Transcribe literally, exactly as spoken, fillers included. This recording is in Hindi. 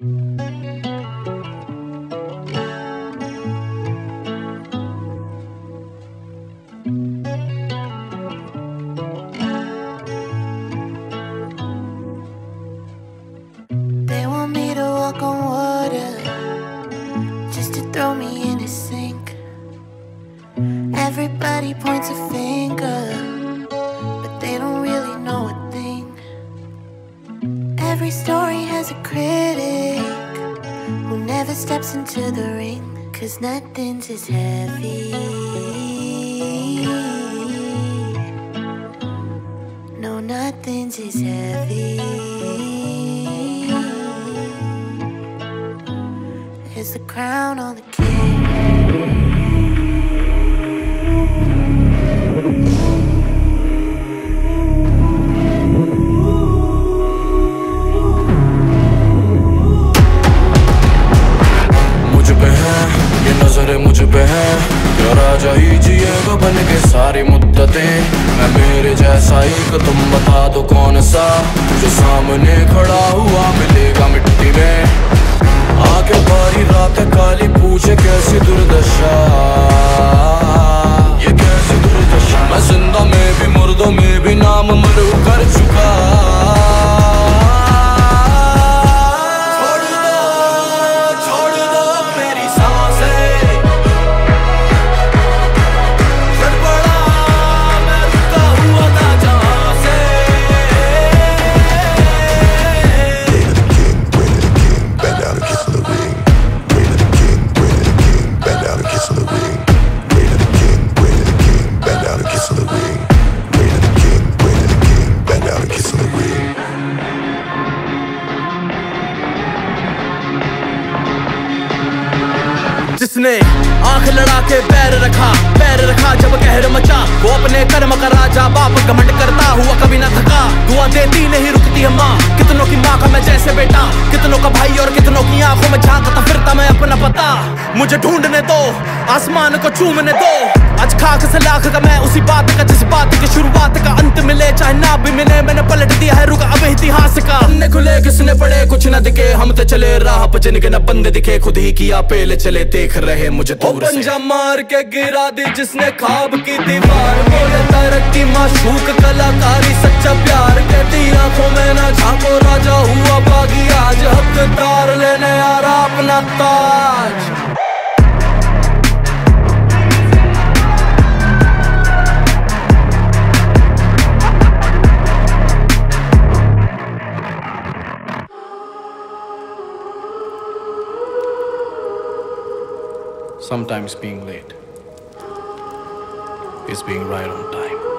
They want me to walk on water, just to throw me in a sink. Everybody points a finger, but they don't really know a thing. Every story has a critic who never steps into the ring, 'cause nothing's as heavy. No, nothing's as heavy as the crown on the king. ये नजरें मुझ पे हैं, क्या राजा ही जिएगा बन के सारी मुद्दतें। मैं मेरे जैसा एक तुम बता दो कौन सा, जो सामने खड़ा हुआ मिलेगा मिट्टी में। आके बारी रात काली पूछे कैसी दुर्दशा, ये कैसी दुर्दशा। मैं जिंदा में भी मुर्दों में भी नाम मरू कर चुका। जिसने आंख लड़ा के पैर रखा, पैर रखा जब कहर मचा, वो अपने कर्म का राजा बाप घमंड करता हुआ कभी ना थका। दुआ देती नहीं रुकती है माँ, कितनों की माँ का मैं जैसे बेटा, कितनों का भाई और कितनों की आंखों में झांकता फिरता मैं अपना पता। मुझे ढूंढने दो, आसमान को चूमने दो, आज खाक से लाख का मैं उसी बात का जिस बात की शुरुआत का अंत मिले चाहे ना भी मिले। मैंने पलट दिया है रुका अब इतिहास का। अन्ने खुले किसने पढ़े कुछ न दिखे, हम तो चले राह पर जिनके न बंदे दिखे, खुद ही किया पेले चले देख रहे मुझे दूर से। पंजा मार के गिरा दी जिसने ख्वाब की दीवार, बोले तरक्की माशूक कलाकारी सच्चा प्यार। कहती आंखों में ना झांको राजा हुआ बागी, आज हकदार लेने आ रहा अपना ताज। Sometimes being late is being right on time.